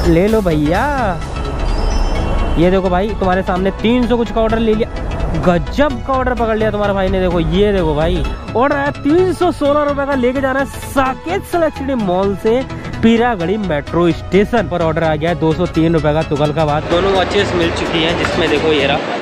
ले लो भैया। ये देखो भाई तुम्हारे सामने 300 कुछ का ऑर्डर ले लिया, गजब का ऑर्डर पकड़ लिया तुम्हारे भाई ने। देखो ये देखो भाई ऑर्डर है 316 रुपए का, लेके जाना है साकेत सेलेक्ट सिटी मॉल से पीरागढ़ी मेट्रो स्टेशन पर। ऑर्डर आ गया है 203 रुपए का। तुगल का बात, दोनों वॉचेस मिल चुकी हैं, जिसमें देखो ये रहा।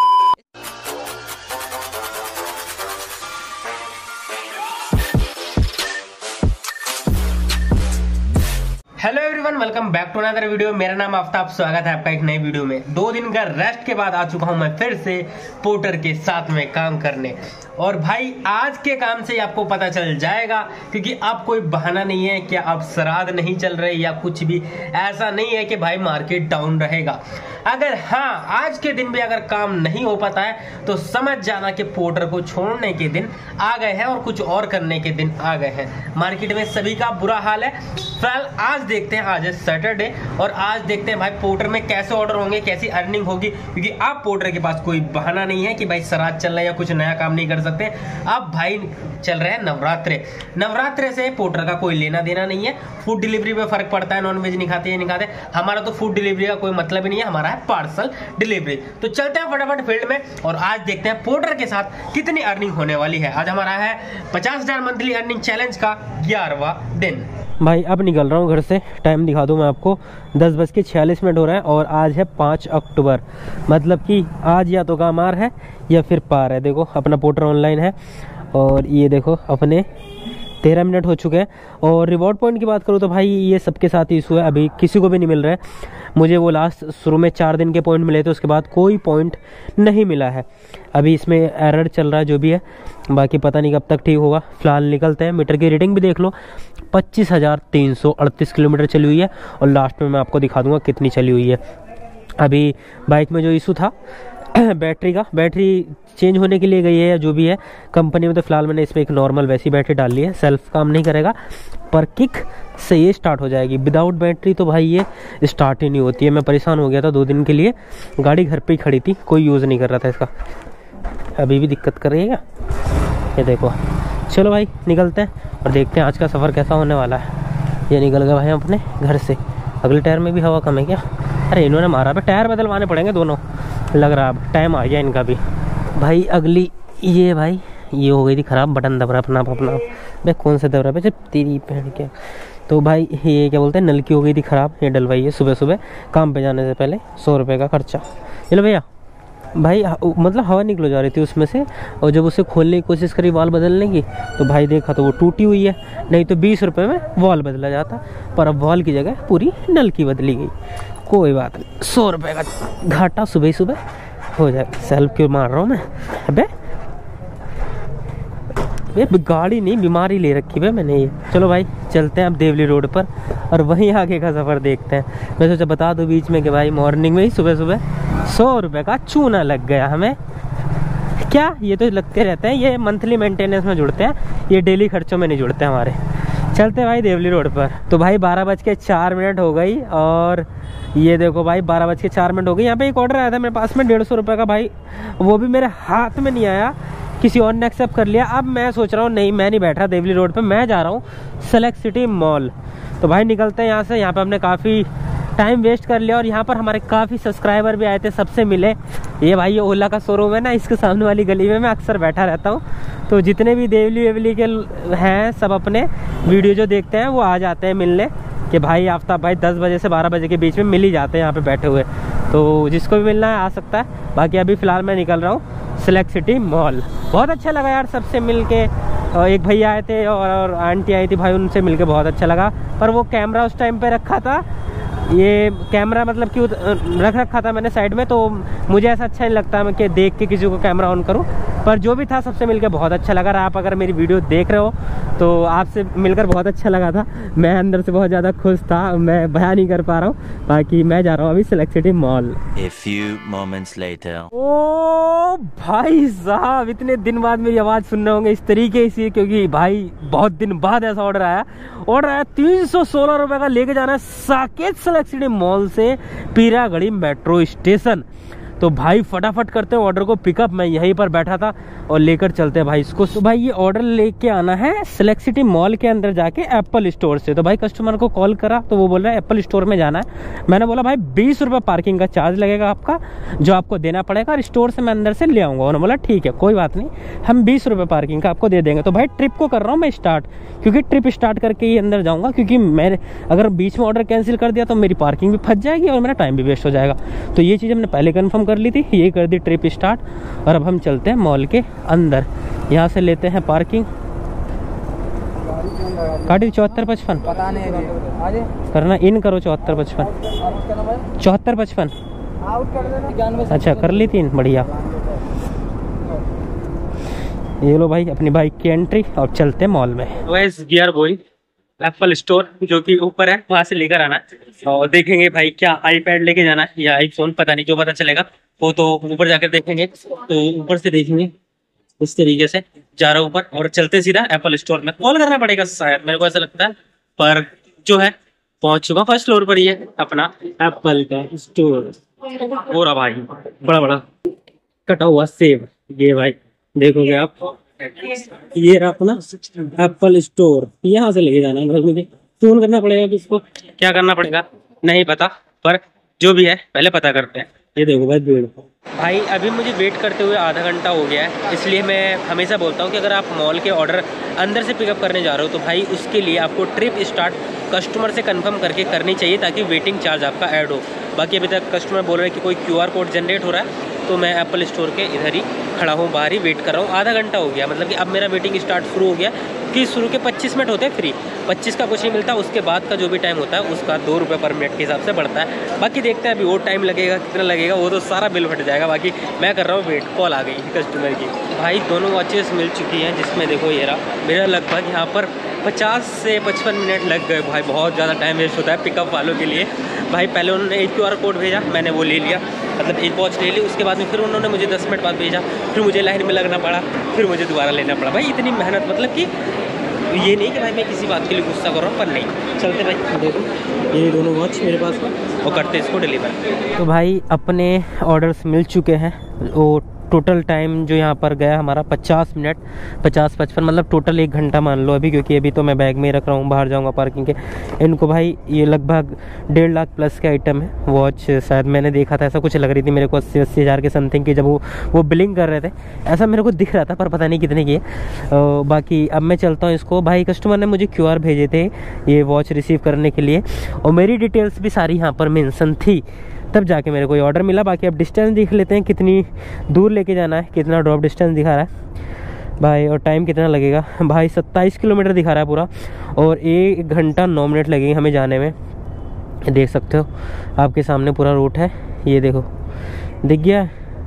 Hello everyone, welcome back to another video. मेरा नाम आफ्ताब, स्वागत है आपका एक नई वीडियो में। 2 दिन का रेस्ट के बाद आ चुका हूं मैं फिर से पोर्टर के साथ में काम करने। और भाई आज के काम से आपको पता चल जाएगा, क्योंकि अब कोई बहाना नहीं है कि अब श्राद्ध नहीं चल रहे या कुछ भी ऐसा नहीं है कि भाई मार्केट डाउन रहेगा। अगर हाँ आज के दिन भी अगर काम नहीं हो पाता है तो समझ जाना कि पोर्टर को छोड़ने के दिन आ गए हैं और कुछ और करने के दिन आ गए हैं। मार्केट में सभी का बुरा हाल है। फिलहाल आज देखते हैं, आज है सैटरडे और आज देखते हैं भाई पोर्टर में कैसे ऑर्डर होंगे, कैसी अर्निंग होगी, क्योंकि अब पोर्टर के पास कोई बहाना नहीं है कि भाई श्राद्ध चल रहा है या कुछ नया काम नहीं कर सकते। अब भाई चल रहे हैं नवरात्रे। नवरात्रे से पोर्टर का कोई लेना देना नहीं है। फूड डिलीवरी में फर्क पड़ता है, नॉनवेज नहीं खाते या नहीं खाते। हमारा तो फूड डिलीवरी का कोई मतलब ही नहीं है, हमारा है पार्सल डिलीवरी। तो चलते हैं फटाफट फील्ड में और आज देखते हैं पोर्टर के साथ कितनी अर्निंग होने वाली है। आज हमारा है 50,000 मंथली अर्निंग चैलेंज का 11वां दिन। भाई अब निकल रहा हूँ घर से। टाइम दिखा दूँ मैं आपको, 10:46 हो रहा है और आज है 5 अक्टूबर। मतलब कि आज या तो कामार है या फिर पार है। देखो अपना पोर्टर ऑनलाइन है और ये देखो अपने 13 मिनट हो चुके हैं। और रिवॉर्ड पॉइंट की बात करूँ तो भाई ये सबके साथ ही इशू है, अभी किसी को भी नहीं मिल रहा है। मुझे वो लास्ट शुरू में 4 दिन के पॉइंट मिले थे, उसके बाद कोई पॉइंट नहीं मिला है। अभी इसमें एरर चल रहा है जो भी है, बाकी पता नहीं कब तक ठीक होगा। फिलहाल निकलते हैं। मीटर की रीडिंग भी देख लो, 25,338 किलोमीटर चली हुई है और लास्ट में मैं आपको दिखा दूंगा कितनी चली हुई है। अभी बाइक में जो इशू था बैटरी का, बैटरी चेंज होने के लिए गई है या जो भी है कंपनी में, तो फिलहाल मैंने इसमें एक नॉर्मल वैसी बैटरी डाल ली है। सेल्फ काम नहीं करेगा पर किक से ये स्टार्ट हो जाएगी। विदाउट बैटरी तो भाई ये स्टार्ट ही नहीं होती है। मैं परेशान हो गया था 2 दिन के लिए, गाड़ी घर पे ही खड़ी थी, कोई यूज़ नहीं कर रहा था इसका। अभी भी दिक्कत कर रही है क्या, ये देखो। चलो भाई निकलते हैं और देखते हैं आज का सफ़र कैसा होने वाला है। ये निकल गए भाई अपने घर से। अगले टायर में भी हवा कम है क्या? अरे इन्होंने मारा पे, टायर बदलवाने पड़ेंगे दोनों, लग रहा है टाइम आ गया इनका भी। भाई अगली ये भाई ये हो गई थी ख़राब, बटन दब रहा अपना भाई कौन सा दब रहा है जब तेरी पहन के। तो भाई ये क्या बोलते हैं, नल की हो गई थी ख़राब, ये डलवाई है सुबह सुबह काम पे जाने से पहले। 100 रुपये का खर्चा। चलो भैया भाई मतलब हवा निकल जा रही थी उसमें से, और जब उसे खोलने की कोशिश करी वाल बदलने की तो भाई देखा तो वो टूटी हुई है। नहीं तो 20 रुपये में वॉल बदला जाता, पर अब वॉल की जगह पूरी नल की बदली गई। कोई बात नहीं, 100 रुपये का घाटा सुबह सुबह हो जाएगा। सेल्फ क्यों मार रहा हूँ मैं? अबे ये गाड़ी नहीं, बीमारी ले रखी है मैंने ये। चलो भाई चलते हैं अब देवली रोड पर और वहीं आगे का सफ़र देखते हैं। मैं सोचा बता दूं बीच में कि भाई मॉर्निंग में ही सुबह सुबह 100 रुपये का चूना लग गया हमें। क्या ये तो लगते रहते हैं, ये मंथली मेंटेनेंस में जुड़ते हैं, ये डेली खर्चों में नहीं जुड़ते हमारे। चलते हैं भाई देवली रोड पर। तो भाई 12:04 हो गई और ये देखो भाई 12:04 हो गई। यहाँ पे एक ऑर्डर आया था मेरे पास में 150 रुपये का भाई, वो भी मेरे हाथ में नहीं आया, किसी और ने एक्सेप्ट कर लिया। अब मैं सोच रहा हूँ नहीं, मैं नहीं बैठ रहा देवली रोड पे, मैं जा रहा हूँ सेलेक्ट सिटी मॉल। तो भाई निकलते हैं यहाँ से। यहाँ पे हमने काफ़ी टाइम वेस्ट कर लिया और यहाँ पर हमारे काफ़ी सब्सक्राइबर भी आए थे, सबसे मिले। ये भाई ये ओला का शोरूम है ना, इसके सामने वाली गली में मैं अक्सर बैठा रहता हूँ। तो जितने भी देवली वेवली के हैं सब अपने वीडियो जो देखते हैं वो आ जाते हैं मिलने कि भाई आफ्ताब भाई 10 बजे से 12 बजे के बीच में मिल ही जाते हैं यहाँ पे बैठे हुए। तो जिसको भी मिलना है आ सकता है। बाकी अभी फ़िलहाल मैं निकल रहा हूँ सेलेक्ट सिटी मॉल। बहुत अच्छा लगा यार सबसे मिल के। एक भैया आए थे और आंटी आई थी भाई, उनसे मिल के बहुत अच्छा लगा। पर वो कैमरा उस टाइम पे रखा था, ये कैमरा मतलब कि रख रखा था मैंने साइड में, तो मुझे ऐसा अच्छा नहीं लगता मैं कि देख के किसी को कैमरा ऑन करूं। पर जो भी था सबसे मिलकर बहुत अच्छा लगा। आप अगर मेरी वीडियो देख रहे हो तो आपसे मिलकर बहुत अच्छा लगा था। मैं अंदर से बहुत ज़्यादा खुश था, मैं बयान नहीं कर पा रहा हूँ। बाकी मैं जा रहा हूँ अभी Select City Mall. A few moments later. ओ भाई साहब, इतने दिन बाद मेरी आवाज़ सुनने होंगे इस तरीके से, क्योंकि भाई बहुत दिन बाद ऐसा ऑर्डर आया 316 रुपये का, लेके जाना है साकेत सेलेक्ट सिटी मॉल से पीरागढ़ी मेट्रो स्टेशन। तो भाई फटाफट करते हैं ऑर्डर को पिकअप। मैं यहीं पर बैठा था और लेकर चलते हैं भाई इसको। तो भाई ये ऑर्डर लेके आना है सिलेक्ट सिटी मॉल के अंदर जाके एप्पल स्टोर से। तो भाई कस्टमर को कॉल करा तो वो बोल रहा है एप्पल स्टोर में जाना है। मैंने बोला भाई 20 रुपये पार्किंग का चार्ज लगेगा आपका, जो आपको देना पड़ेगा, और स्टोर से मैं अंदर से ले आऊँगा। उन्होंने बोला ठीक है कोई बात नहीं, हम 20 रुपये पार्किंग का आपको दे देंगे। तो भाई ट्रिप को कर रहा हूँ मैं स्टार्ट, क्योंकि ट्रिप स्टार्ट करके ही अंदर जाऊँगा, क्योंकि मैंने अगर बीच में ऑर्डर कैंसिल कर दिया तो मेरी पार्किंग भी फंस जाएगी और मेरा टाइम भी वेस्ट हो जाएगा। तो ये चीज़ हमने पहले कंफर्म कर ली थी, ये कर दी ट्रिप स्टार्ट। और अब हम चलते हैं मॉल के अंदर, यहाँ से लेते हैं पार्किंग। गाड़ी 7455 पता नहीं करना, इन करो 7455 7455। अच्छा कर ली 3, बढ़िया। ये लो भाई अपनी बाइक की एंट्री, और चलते हैं मॉल में। वैस गियर बॉय एप्पल स्टोर जो कि ऊपर है, वहां से लेकर आना और देखेंगे भाई क्या आईपैड लेके जाना है या आईफोन, पता नहीं, जो पता चलेगा वो तो ऊपर जाकर देखेंगे। तो ऊपर से देखेंगे इस तरीके से जा रहा हूँ ऊपर, और चलते सीधा एप्पल स्टोर में। कॉल करना पड़ेगा शायद, मेरे को ऐसा लगता है, पर जो है पहुंच चुका फर्स्ट फ्लोर पर ही है अपना एप्पल का स्टोर। हो रहा भाई बड़ा बड़ा कटा हुआ सेब, ये भाई देखोगे आप, ये रहा अपना एप्पल स्टोर। यहाँ से लेके जाना है, मुझे फोन करना पड़ेगा, किसको क्या करना पड़ेगा नहीं पता, पर जो भी है पहले पता करते हैं। ये देखो भाई भीड़। भाई अभी मुझे वेट करते हुए आधा घंटा हो गया है, इसलिए मैं हमेशा बोलता हूँ कि अगर आप मॉल के ऑर्डर अंदर से पिकअप करने जा रहे हो तो भाई उसके लिए आपको ट्रिप स्टार्ट कस्टमर से कंफर्म करके करनी चाहिए, ताकि वेटिंग चार्ज आपका ऐड हो। बाकी अभी तक कस्टमर बोल रहे हैं कि कोई QR कोड जनरेट हो रहा है, तो मैं एप्पल स्टोर के इधर ही खड़ा हूँ, बाहर ही वेट कर रहा हूँ। आधा घंटा हो गया, मतलब कि अब मेरा वेटिंग स्टार्ट शुरू हो गया, कि शुरू के 25 मिनट होते हैं फ्री, 25 का कुछ नहीं मिलता, उसके बाद का जो भी टाइम होता है उसका 2 रुपये पर मिनट के हिसाब से बढ़ता है। बाकी देखते हैं अभी और टाइम लगेगा, कितना लगेगा, वो तो सारा बिल फट जाएगा। बाकी मैं कर रहा हूँ वेट। कॉल आ गई कस्टमर की। भाई दोनों वॉचेस मिल चुकी हैं, जिसमें देखो ये रहा मेरा लगभग यहाँ पर 50 से 55 मिनट लग गए। भाई बहुत ज़्यादा टाइम वेस्ट होता है पिकअप वालों के लिए। भाई पहले उन्होंने एक QR कोड भेजा, मैंने वो ले लिया, मतलब एक वॉच ले ली। उसके बाद में फिर उन्होंने मुझे 10 मिनट बाद भेजा, फिर मुझे लाइन में लगना पड़ा, फिर मुझे दोबारा लेना पड़ा। भाई इतनी मेहनत, मतलब कि ये नहीं कि भाई मैं किसी बात के लिए गुस्सा कर रहा हूँ, पर नहीं चलते भाई। देखो ये दोनों वॉच मेरे पास में, और करते इसको डिलीवर। तो भाई अपने ऑर्डर्स मिल चुके हैं। वो टोटल टाइम जो यहाँ पर गया हमारा 50 मिनट, 50-55, मतलब टोटल 1 घंटा मान लो अभी, क्योंकि अभी तो मैं बैग में ही रख रहा हूँ, बाहर जाऊँगा पार्किंग के। इनको भाई ये लगभग 1.5 लाख प्लस के आइटम है। वॉच शायद मैंने देखा था, ऐसा कुछ लग रही थी मेरे को 80 हज़ार के समथिंग की, जब वो बिलिंग कर रहे थे ऐसा मेरे को दिख रहा था, पर पता नहीं कितने की है। बाकी अब मैं चलता हूँ इसको। भाई कस्टमर ने मुझे QR भेजे थे ये वॉच रिसीव करने के लिए, और मेरी डिटेल्स भी सारी यहाँ पर मेंशन थी, तब जाके मेरे को ये ऑर्डर मिला। बाकी अब डिस्टेंस देख लेते हैं, कितनी दूर लेके जाना है, कितना ड्रॉप डिस्टेंस दिखा रहा है भाई, और टाइम कितना लगेगा। भाई 27 किलोमीटर दिखा रहा है पूरा, और 1 घंटा 9 मिनट लगेंगे हमें जाने में। देख सकते हो आपके सामने पूरा रूट है, ये देखो दिख गया,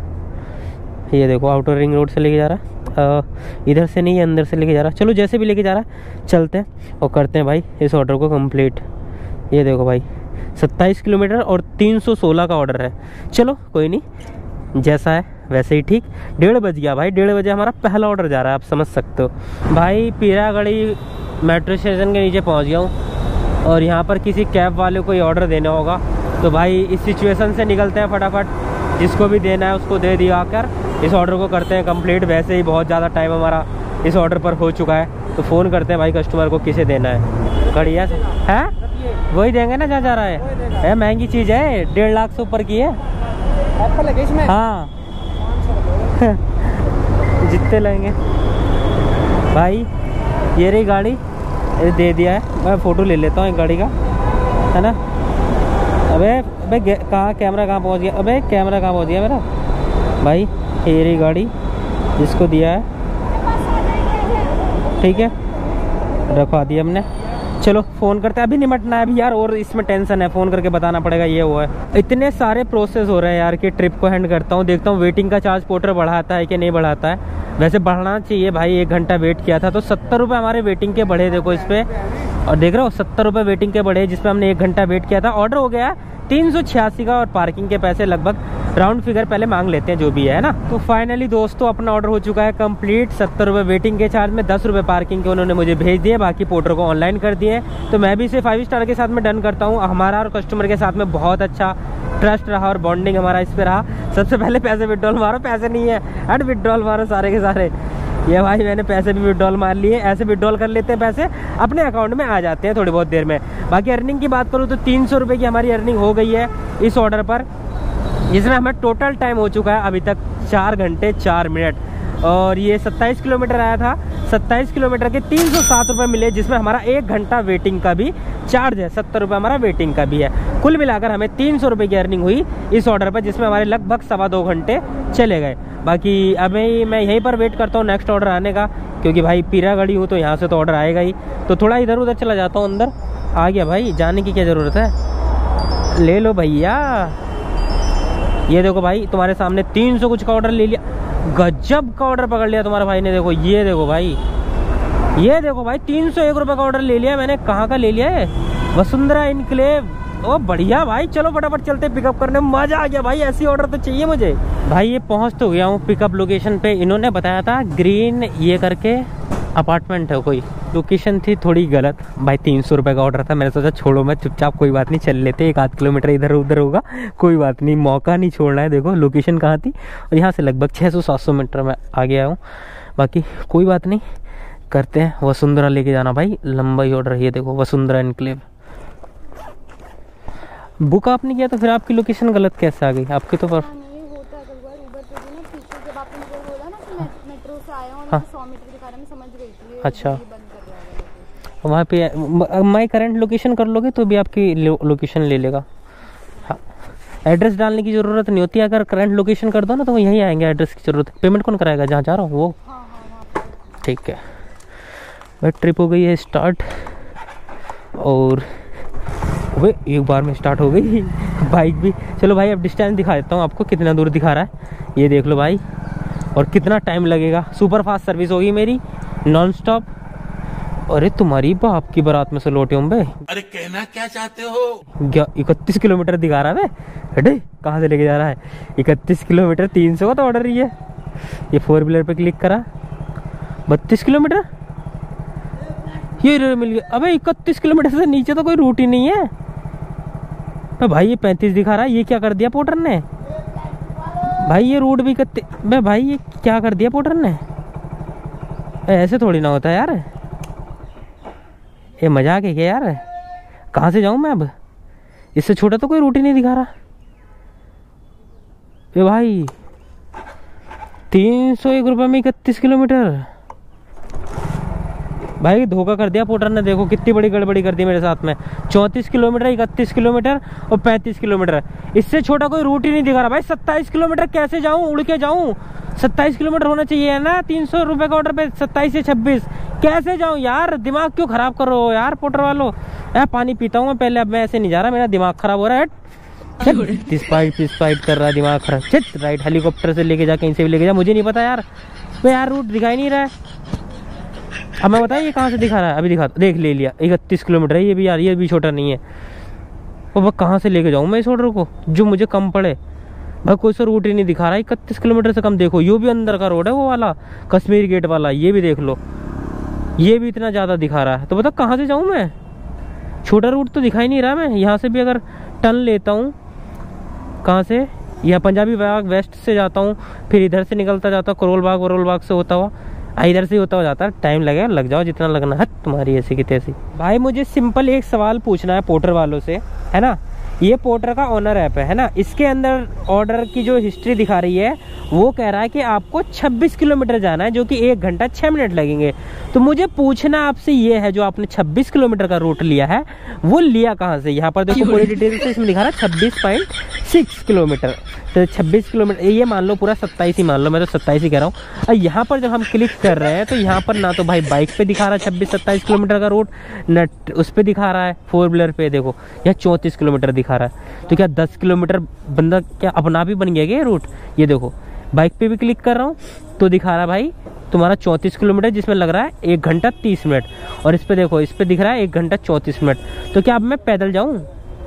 ये देखो आउटर रिंग रोड से लेके जा रहा है, इधर से नहीं अंदर से लेके जा रहा। चलो जैसे भी लेके जा रहा है चलते हैं और करते हैं भाई इस ऑर्डर को कंप्लीट। ये देखो भाई 27 किलोमीटर और 316 का ऑर्डर है। चलो कोई नहीं, जैसा है वैसे ही ठीक। 1:30 बज गया भाई, 1:30 बजे हमारा पहला ऑर्डर जा रहा है, आप समझ सकते हो। भाई पीरागढ़ी मेट्रो स्टेशन के नीचे पहुंच गया हूँ, और यहाँ पर किसी कैब वाले को ये ऑर्डर देना होगा। तो भाई इस सिचुएशन से निकलते हैं फटाफट, जिसको भी देना है उसको दे दिया कर, इस ऑर्डर को करते हैं कंप्लीट। वैसे ही बहुत ज़्यादा टाइम हमारा इस ऑर्डर पर हो चुका है, तो फ़ोन करते हैं भाई कस्टमर को किसे देना है। बढ़िया है, वही देंगे ना जहाँ जा रहा है। महंगी चीज़ है, 1.5 लाख से ऊपर की है। एप्पल है इसमें? हाँ जितने लेंगे भाई। ये रही गाड़ी, ये दे दिया है। मैं फ़ोटो ले लेता हूँ एक गाड़ी का, है ना। अबे कहाँ कैमरा कहाँ पहुँच गया, अबे कैमरा कहाँ पहुँच गया मेरा भाई। ये रही गाड़ी जिसको दिया है, ठीक है, रखवा दिया हमने। चलो फ़ोन करते हैं, अभी निमटना है अभी यार, और इसमें टेंशन है, फ़ोन करके बताना पड़ेगा ये वो है। इतने सारे प्रोसेस हो रहे हैं यार कि ट्रिप को हैंड करता हूँ, देखता हूँ वेटिंग का चार्ज पोर्टर बढ़ाता है कि नहीं बढ़ाता है। वैसे बढ़ना चाहिए भाई, 1 घंटा वेट किया था तो 70 रुपये हमारे वेटिंग के बढ़े, देखो इस पर, और देख रहे हो 70 रुपये वेटिंग के बढ़े, जिसपे हमने 1 घंटा वेट किया था। ऑर्डर हो गया 386 का, और पार्किंग के पैसे लगभग राउंड फिगर पहले मांग लेते हैं जो भी है ना। तो फाइनली दोस्तों अपना ऑर्डर हो चुका है कंप्लीट। 70 रुपये वेटिंग के चार्ज में, 10 रुपये पार्किंग के उन्होंने मुझे भेज दिए, बाकी पोर्टर को ऑनलाइन कर दिए। तो मैं भी इसे 5 स्टार के साथ में डन करता हूँ। हमारा और कस्टमर के साथ में बहुत अच्छा ट्रस्ट रहा और बॉन्डिंग हमारा इस पे रहा। सबसे पहले पैसे विड्रॉल मारो, पैसे नहीं है हट विड्रॉल मारो सारे के सारे। ये भाई मैंने पैसे भी विड्रॉल मार लिए, ऐसे विड्रॉल कर लेते हैं, पैसे अपने अकाउंट में आ जाते हैं थोड़ी बहुत देर में। बाकी अर्निंग की बात करूँ तो 300 रुपये की हमारी अर्निंग हो गई है इस ऑर्डर पर, जिसमें हमें टोटल टाइम हो चुका है अभी तक 4 घंटे 4 मिनट। और ये 27 किलोमीटर आया था, 27 किलोमीटर के 307 रुपये मिले, जिसमें हमारा 1 घंटा वेटिंग का भी चार्ज है, 70 रुपये हमारा वेटिंग का भी है। कुल मिलाकर हमें 300 रुपये की अर्निंग हुई इस ऑर्डर पर, जिसमें हमारे लगभग 2.25 घंटे चले गए। बाकी अभी मैं यहीं पर वेट करता हूँ नेक्स्ट ऑर्डर आने का, क्योंकि भाई पीरागढ़ी हूँ तो यहाँ से तो ऑर्डर आएगा ही। तो थोड़ा इधर उधर चला जाता हूँ, अंदर आ गया भाई, जाने की क्या ज़रूरत है, ले लो भैया। ये देखो भाई तुम्हारे सामने 300 कुछ का ऑर्डर ले लिया, गजब का ऑर्डर पकड़ लिया तुम्हारे भाई ने। देखो ये देखो भाई, ये देखो भाई 301 रुपये का ऑर्डर ले लिया मैंने। कहाँ का ले लिया है? वसुंधरा इनक्लेव। ओ बढ़िया भाई, चलो फटाफट चलते पिकअप करने, मजा आ गया भाई, ऐसी ऑर्डर तो चाहिए मुझे। भाई ये पहुंच तो गया हूँ पिकअप लोकेशन पे। इन्होंने बताया था ग्रीन ये करके अपार्टमेंट है कोई, लोकेशन थी थोड़ी गलत। भाई 300 रुपये का ऑर्डर था, मैंने सोचा छोड़ो मैं चुपचाप, कोई बात नहीं चल लेते, 1-8 किलोमीटर इधर उधर होगा, कोई बात नहीं, मौका नहीं छोड़ना है। देखो लोकेशन कहाँ थी, और यहाँ से लगभग 600-700 मीटर में आ गया हूँ। बाकी कोई बात नहीं, करते हैं। वसुंधरा लेके जाना भाई, लंबा ही ऑर्डर। ये देखो वसुंधरा इनक्लेव बुक आपने किया, तो फिर आपकी लोकेशन गलत कैसे आ गई आपकी? तो पर हाँ अच्छा, वहाँ पे माई करंट लोकेशन कर लोगे तो भी आपकी लोकेशन ले लेगा। हाँ एड्रेस डालने की ज़रूरत नहीं होती, अगर करंट लोकेशन कर दो ना तो वो यहीं आएंगे, एड्रेस की ज़रूरत। पेमेंट कौन कराएगा जहाँ जा रहा हूँ वो? ठीक है भाई, ट्रिप हो गई है स्टार्ट, और वे एक बार में स्टार्ट हो गई बाइक भी। चलो भाई अब डिस्टेंस दिखा देता हूँ आपको, कितना दूर दिखा रहा है ये देख लो भाई, और कितना टाइम लगेगा। सुपर फास्ट सर्विस होगी मेरी, नॉन स्टॉप। अरे तुम्हारी बाप की बारात में से लौटे हम बे। अरे कहना क्या चाहते हो? 31 किलोमीटर दिखा रहा है बे, कहाँ से लेके जा रहा है? 31 किलोमीटर 300 का तो ऑर्डर ही है। ये 4 व्हीलर पे क्लिक करा, 32 किलोमीटर ये मिल गया। अबे 31 किलोमीटर से नीचे तो कोई रूट ही नहीं है। तो भाई ये 35 दिखा रहा है, ये क्या कर दिया पोर्टर ने भाई? ये रूट भी मैं भाई ये क्या कर दिया पोर्टर ने? ऐसे थोड़ी ना होता है यार, ये मजाक है क्या यार? कहाँ से जाऊँ मैं अब? इससे छोटा तो कोई रूट ही नहीं दिखा रहा। ये भाई 301 रुपये में 31 किलोमीटर, भाई धोखा कर दिया पोर्टर ने। देखो कितनी बड़ी गड़बड़ी कर दी मेरे साथ में। 34 किलोमीटर, 31 किलोमीटर और 35 किलोमीटर, इससे छोटा कोई रूट ही नहीं दिखा रहा भाई। 27 किलोमीटर कैसे जाऊं? उड़ के जाऊं? 27 किलोमीटर होना चाहिए है ना 300 रुपये का ऑर्डर पे, 27 से 26 कैसे जाऊं यार? दिमाग क्यों खराब कर रहे हो यार पोर्टर वालों? यार पानी पीता हूँ मैं पहले, अब मैं ऐसे नहीं जा रहा, मेरा दिमाग खराब हो रहा है। स्पाइड कर रहा है, दिमाग खराब। चल राइट, हेलीकॉप्टर से लेके जा, कहीं से भी लेके जा, मुझे नहीं पता यार। मैं यार रूट दिखाई नहीं रहा है। अब मैं बताइए कहाँ से दिखा रहा है? अभी दिखा, देख ले लिया 31 किलोमीटर है ये भी यार, ये भी छोटा नहीं है। और वह कहाँ से लेके जाऊँ मैं इस ऑर्डर को जो मुझे कम पड़े? भाई कोई सा रूट ही नहीं दिखा रहा है 31 किलोमीटर से कम। देखो ये भी अंदर का रोड है, वो वाला कश्मीर गेट वाला, ये भी देख लो, ये भी इतना ज़्यादा दिखा रहा है। तो बताओ कहाँ से जाऊँ मैं? छोटा रूट तो दिखाई नहीं रहा। मैं यहाँ से भी अगर टर्न लेता हूँ, कहाँ से, यहाँ पंजाबी बाग वेस्ट से जाता हूँ, फिर इधर से निकलता जाता हूँ करोल बाग से होता हुआ, इधर से होता हो जाता है। टाइम लगेगा, लग जाओ जितना लगना है तुम्हारी ऐसी की तैसी। भाई मुझे सिंपल एक सवाल पूछना है पोर्टर वालों से, है ना। ये पोर्टर का ओनर ऐप है ना, इसके अंदर ऑर्डर की जो हिस्ट्री दिखा रही है वो कह रहा है कि आपको 26 किलोमीटर जाना है, जो कि 1 घंटा 6 मिनट लगेंगे। तो मुझे पूछना आपसे ये है, जो आपने 26 किलोमीटर का रूट लिया है वो लिया कहाँ से? यहाँ पर देखो पूरी डिटेल से इसमें दिखा रहा है 26.6 किलोमीटर। तो 26 किलोमीटर ये मान लो, पूरा 27 ही मान लो, मैं तो 27 ही कह रहा हूँ। और यहाँ पर जब हम क्लिक कर रहे हैं तो यहाँ पर ना तो भाई बाइक पे दिखा रहा है 26-27 किलोमीटर का रूट, न उस पर दिखा रहा है 4 व्हीलर पे। देखो यहाँ 34 किलोमीटर दिखा रहा है। तो क्या 10 किलोमीटर बंदा क्या अपना भी बन गया क्या रूट? ये देखो बाइक पे भी क्लिक कर रहा हूँ तो दिखा रहा है भाई तुम्हारा 34 किलोमीटर, जिसमें लग रहा है 1 घंटा 30 मिनट। और इस पे देखो, इस पे दिख रहा है 1 घंटा 34 मिनट। तो क्या अब मैं पैदल जाऊँ?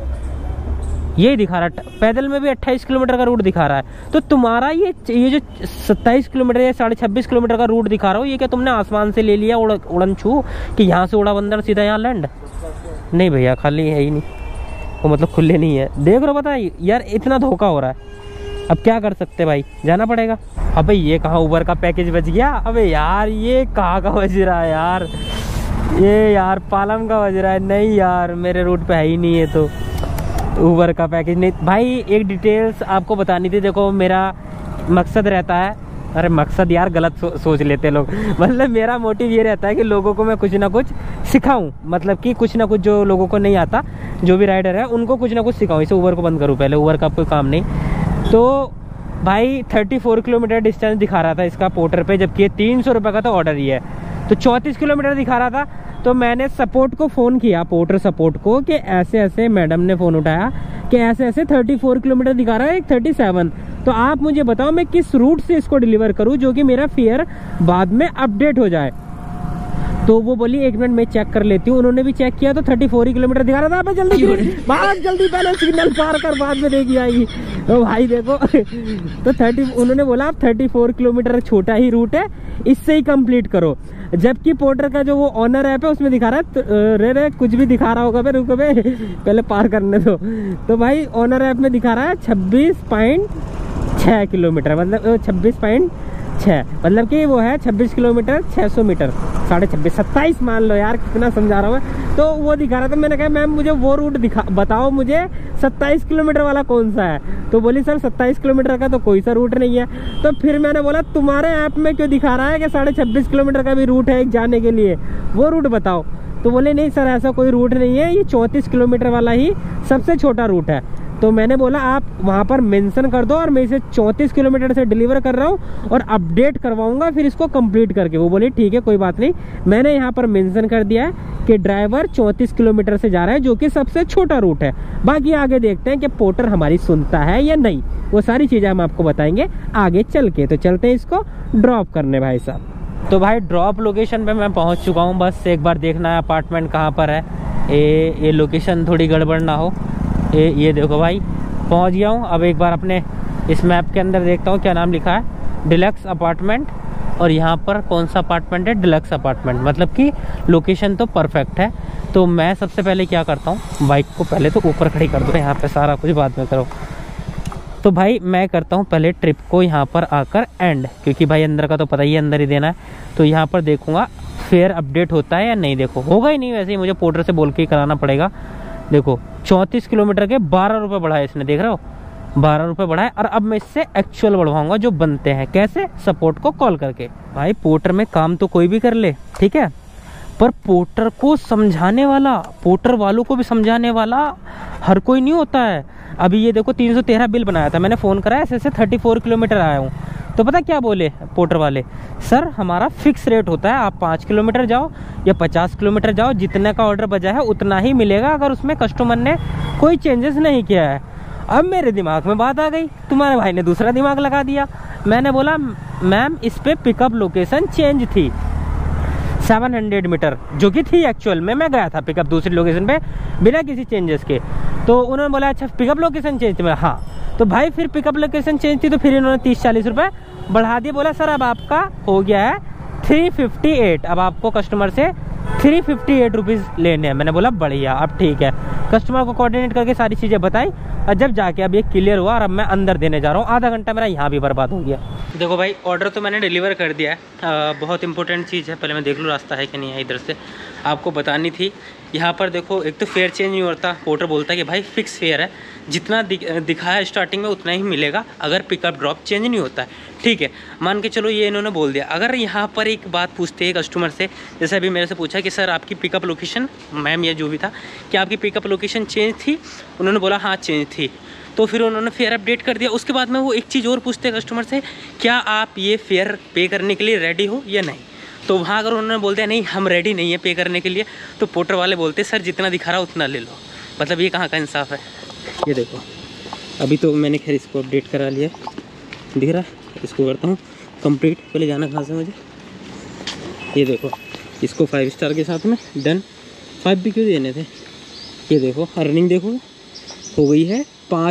यही दिखा रहा है, पैदल में भी 28 किलोमीटर का रूट दिखा रहा है। तो तुम्हारा ये जो 27 किलोमीटर या 26.5 किलोमीटर का रूट दिखा रहा हो, ये क्या तुमने आसमान से ले लिया उड़न छू कि यहाँ से उड़ा बंदर सीधा यहाँ लैंड? नहीं भैया, खाली है ही नहीं, देखो मतलब खुले नहीं है, देख रहे हो। पता है यार इतना धोखा हो रहा है, अब क्या कर सकते भाई, जाना पड़ेगा। अबे ये कहाँ उबर का पैकेज बच गया, अबे यार ये कहाँ का बज रहा है यार, ये यार पालम का बज रहा है। नहीं यार मेरे रूट पे है ही नहीं है, तो उबर का पैकेज नहीं। भाई एक डिटेल्स आपको बतानी थी। देखो मेरा मकसद रहता है, अरे मकसद यार गलत सोच लेते लोग, मतलब मेरा मोटिव ये रहता है कि लोगों को मैं कुछ ना कुछ सिखाऊं, मतलब कि कुछ ना कुछ जो लोगों को नहीं आता, जो भी राइडर है उनको कुछ ना कुछ सिखाऊं। इसे उबर को बंद करूं पहले, उबर का कोई काम नहीं। तो भाई 34 किलोमीटर डिस्टेंस दिखा रहा था इसका पोर्टर पे, जबकि 300 रुपये का तो ऑर्डर ही है, तो 34 किलोमीटर दिखा रहा था। तो मैंने सपोर्ट को फ़ोन किया, पोर्टर सपोर्ट को, कि ऐसे ऐसे, मैडम ने फ़ोन उठाया कि ऐसे ऐसे 34 किलोमीटर दिखा रहा है, एक 37, तो आप मुझे बताओ मैं किस रूट से इसको डिलीवर करूं जो कि मेरा फेयर बाद में अपडेट हो जाए। तो वो बोली 1 मिनट में चेक कर लेती हूँ। उन्होंने भी चेक किया तो 34 ही किलोमीटर दिखा रहा था। जल्दी भाग, जल्दी पहले सिग्नल पार कर, बाद में देखी आएगी। तो भाई देखो तो 30, उन्होंने बोला आप 34 किलोमीटर छोटा ही रूट है, इससे ही कंप्लीट करो। जबकि पोर्टर का जो वो ऑनर ऐप है उसमें दिखा रहा है, रे कुछ भी दिखा रहा होगा, रुको पहले पार करने दो। तो भाई ऑनर ऐप में दिखा रहा है 26.6 किलोमीटर, मतलब 26.6, मतलब कि वो है 26 किलोमीटर 600 मीटर, 26.5 27 मान लो यार, कितना समझा रहा हूँ मैं। तो वो दिखा रहा था, मैंने कहा मैम मुझे वो रूट बताओ, मुझे 27 किलोमीटर वाला कौन सा है। तो बोली सर 27 किलोमीटर का तो कोई सा रूट नहीं है। तो फिर मैंने बोला तुम्हारे ऐप में क्यों दिखा रहा है कि 26.5 किलोमीटर का भी रूट है एक जाने के लिए, वो रूट बताओ। तो बोले नहीं सर ऐसा कोई रूट नहीं है, ये 34 किलोमीटर वाला ही सबसे छोटा रूट है। तो मैंने बोला आप वहाँ पर मेंशन कर दो और मैं इसे 34 किलोमीटर से डिलीवर कर रहा हूँ और अपडेट करवाऊंगा फिर इसको कंप्लीट करके। वो बोली ठीक है कोई बात नहीं। मैंने यहाँ पर मेंशन कर दिया है कि ड्राइवर 34 किलोमीटर से जा रहा है, जो कि सबसे छोटा रूट है। बाकी आगे देखते हैं कि पोर्टर हमारी सुनता है या नहीं, वो सारी चीज़ें हम आपको बताएंगे आगे चल के। तो चलते हैं इसको ड्रॉप करने भाई साहब। तो भाई ड्रॉप लोकेशन पे मैं पहुँच चुका हूँ, बस एक बार देखना है अपार्टमेंट कहाँ पर है। ये लोकेशन थोड़ी गड़बड़ ना हो। ये देखो भाई पहुंच गया हूँ। अब एक बार अपने इस मैप के अंदर देखता हूँ क्या नाम लिखा है, डिलक्स अपार्टमेंट। और यहाँ पर कौन सा अपार्टमेंट है, डिलक्स अपार्टमेंट, मतलब कि लोकेशन तो परफेक्ट है। तो मैं सबसे पहले क्या करता हूँ, बाइक को पहले तो ऊपर खड़ी कर दो, यहाँ पे सारा कुछ बाद में करो। तो भाई मैं करता हूँ पहले ट्रिप को यहाँ पर आकर एंड, क्योंकि भाई अंदर का तो पता ही है, अंदर ही देना है। तो यहाँ पर देखूंगा फेयर अपडेट होता है या नहीं। देखो होगा ही नहीं, वैसे ही मुझे पोर्टर से बोल के ही कराना पड़ेगा। देखो 34 किलोमीटर के 12 रुपये बढ़ाए इसने, देख रहे हो 12 रुपये बढ़ाए। और अब मैं इससे एक्चुअल बढ़वाऊंगा जो बनते हैं। कैसे, सपोर्ट को कॉल करके। भाई पोर्टर में काम तो कोई भी कर ले, ठीक है, पर पोर्टर को समझाने वाला, पोर्टर वालों को भी समझाने वाला हर कोई नहीं होता है। अभी ये देखो 313 बिल बनाया था, मैंने फ़ोन करा ऐसे 34 किलोमीटर आया हूँ। तो पता क्या बोले पोर्टर वाले, सर हमारा फिक्स रेट होता है, आप 5 किलोमीटर जाओ या 50 किलोमीटर जाओ, जितने का ऑर्डर बजा है उतना ही मिलेगा, अगर उसमें कस्टमर ने कोई चेंजेस नहीं किया है। अब मेरे दिमाग में बात आ गई, तुम्हारे भाई ने दूसरा दिमाग लगा दिया। मैंने बोला मैम इस पे पिकअप लोकेशन चेंज थी 700 मीटर, जो कि थी एक्चुअल में, मैं गया था पिकअप दूसरी लोकेशन पे बिना किसी चेंजेस के। तो उन्होंने बोला अच्छा पिकअप लोकेशन चेंज थी, मैं हाँ। तो भाई फिर पिकअप लोकेशन चेंज थी, तो फिर इन्होंने 30-40 रुपये बढ़ा दिए। बोला सर अब आपका हो गया है 358, अब आपको कस्टमर से 358 रुपीज़ लेने हैं। मैंने बोला बढ़िया, अब ठीक है। कस्टमर को कोऑर्डिनेट करके सारी चीज़ें बताई, और जब जाके अब ये क्लियर हुआ और अब मैं अंदर देने जा रहा हूँ। आधा घंटा मेरा यहाँ भी बर्बाद हो गया। देखो भाई ऑर्डर तो मैंने डिलीवर कर दिया है। बहुत इंपॉर्टेंट चीज़ है, पहले मैं देख लूँ रास्ता है कि नहीं है, इधर से आपको बतानी थी। यहाँ पर देखो एक तो फेयर चेंज नहीं होता, पोर्टर बोलता है कि भाई फिक्स फेयर है, जितना दिखा है स्टार्टिंग में उतना ही मिलेगा, अगर पिकअप ड्रॉप चेंज नहीं होता है, ठीक है। मान के चलो ये इन्होंने बोल दिया। अगर यहाँ पर एक बात पूछते हैं कस्टमर से, जैसे अभी मेरे से पूछा कि सर आपकी पिकअप लोकेशन, मैम ये जो भी था, कि आपकी पिकअप लोकेशन चेंज थी, उन्होंने बोला हाँ चेंज थी। तो फिर उन्होंने फेयर अपडेट कर दिया। उसके बाद में वो एक चीज़ और पूछते हैं कस्टमर से, क्या आप ये फेयर पे करने के लिए रेडी हो या नहीं। तो वहाँ अगर उन्होंने बोल दिया नहीं हम रेडी नहीं है पे करने के लिए, तो पोर्टर वाले बोलते सर जितना दिखा रहा उतना ले लो। मतलब ये कहाँ का इंसाफ है। ये देखो अभी तो मैंने खैर इसको अपडेट करा लिया, दिख रहा है, इसको करता हूँ कंप्लीट। पहले जाना कहाँ से मुझे, ये देखो इसको 5 स्टार के साथ में डन। 5 भी क्यों देने थे। ये देखो अर्निंग देखो हो गई है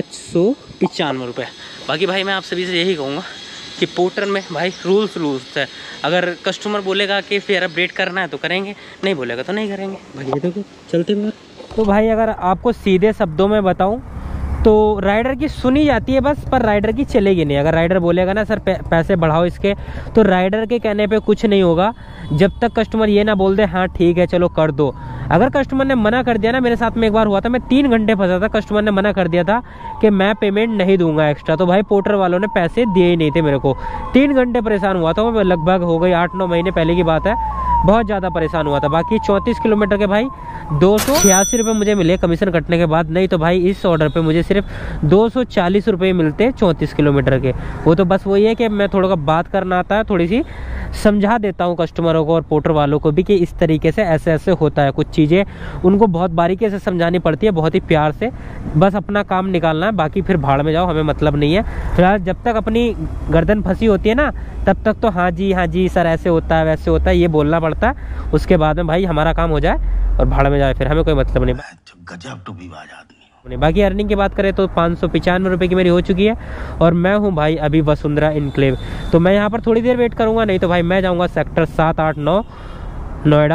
595 रुपये। बाकी भाई मैं आप सभी से यही कहूँगा कि पोर्टर में भाई रूल्स है। अगर कस्टमर बोलेगा कि फेयर अपडेट करना है तो करेंगे, नहीं बोलेगा तो नहीं करेंगे। भाई ये देखो चलते बाहर तो भाई अगर आपको सीधे शब्दों में बताऊं तो राइडर की सुनी जाती है बस, पर राइडर की चलेगी नहीं। अगर राइडर बोलेगा ना सर पैसे बढ़ाओ इसके, तो राइडर के कहने पे कुछ नहीं होगा जब तक कस्टमर ये ना बोल दे हाँ ठीक है चलो कर दो। अगर कस्टमर ने मना कर दिया ना, मेरे साथ में एक बार हुआ था, मैं 3 घंटे फंसा था, कस्टमर ने मना कर दिया था कि मैं पेमेंट नहीं दूंगा एक्स्ट्रा, तो भाई पोर्टर वालों ने पैसे दिए ही नहीं थे मेरे को। 3 घंटे परेशान हुआ था मैं, लगभग हो गई 8-9 महीने पहले की बात है, बहुत ज़्यादा परेशान हुआ था। बाकी 34 किलोमीटर के भाई 286 रुपये मुझे मिले कमीशन कटने के बाद, नहीं तो भाई इस ऑर्डर पे मुझे सिर्फ 240 रुपये मिलते 34 किलोमीटर के। वो तो बस वही है कि मैं थोड़ा बात करना आता है, थोड़ी सी समझा देता हूँ कस्टमरों को और पोर्टर वालों को भी कि इस तरीके से ऐसे ऐसे होता है। कुछ चीज़ें उनको बहुत बारीकी से समझानी पड़ती है, बहुत ही प्यार से, बस अपना काम निकालना है, बाकी फिर भाड़ में जाओ, हमें मतलब नहीं है। फिलहाल जब तक अपनी गर्दन फंसी होती है ना, तब तक तो हाँ जी सर ऐसे होता है वैसे होता है ये बोलना पड़ता है। उसके बाद में भाई हमारा काम हो जाए और भाड़ में जाए, फिर हमें कोई मतलब नहीं। गजब टू विवाद आदमी। बाकी अर्निंग की बात करें तो 595 रुपये की मेरी हो चुकी है और मैं हूं भाई अभी वसुंधरा इनक्लेव। तो मैं यहां पर थोड़ी देर वेट करूंगा, नहीं तो भाई मैं जाऊंगा सेक्टर 7, 8, 9 नोएडा।